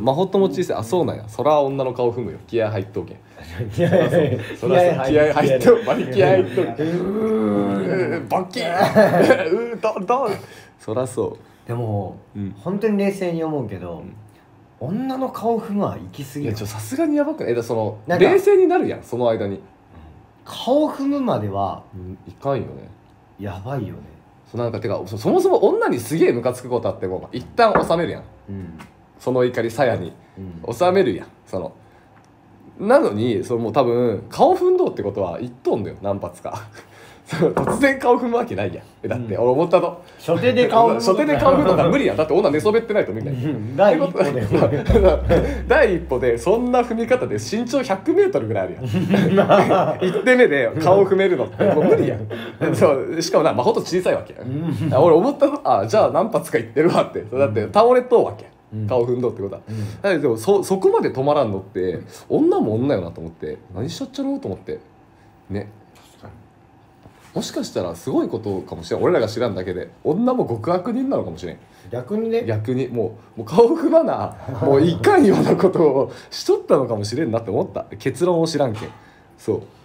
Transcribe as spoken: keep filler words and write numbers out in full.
真帆とも小さい。あ、そうなんや。そら女の顔踏むよ。気合入っとけ。 気合入っそら気合入っとバリ気合入っとけ。うーバッキーうーどどそらそう。 でも、 うん、 本当に冷静に思うけど、うん、女の顔踏むは行き過ぎ。 いやちょさすがにやばくない？えだその冷静になるやんその間に。 顔踏むまでは、 うん、いかんよね。 やばいよね。 そなんかてか そ, そもそも女にすげえムカつくことあっても一旦収めるやん、うん、その怒りさやに、うん、収めるやん。そのなのにそのもう多分顔踏んどうってことは言っとんだよ何発か突然顔踏むわけないやん。だって俺思ったの、 初手で顔踏む初手で顔踏むのが無理やん。だって女寝そべってないとみんな第一歩で第一歩でそんな踏み方で身長ひゃくメートルぐらいあるやん一手目で顔踏めるのってもう無理やんそうしかもな真帆と小さいわけやん俺思ったの、あじゃあ何発かいってるわって。だって倒れとうわけやん顔踏んどうってことは、うん、だけどでも そ, そこまで止まらんのって女も女よなと思って、何しちゃっちゃろうと思ってね。もしかしたらすごいことかもしれん。俺らが知らんだけで女も極悪人なのかもしれん。 逆にね、 逆にもう、もう顔踏まなもういかんようなことをしとったのかもしれんなって思った。結論を知らんけん。そう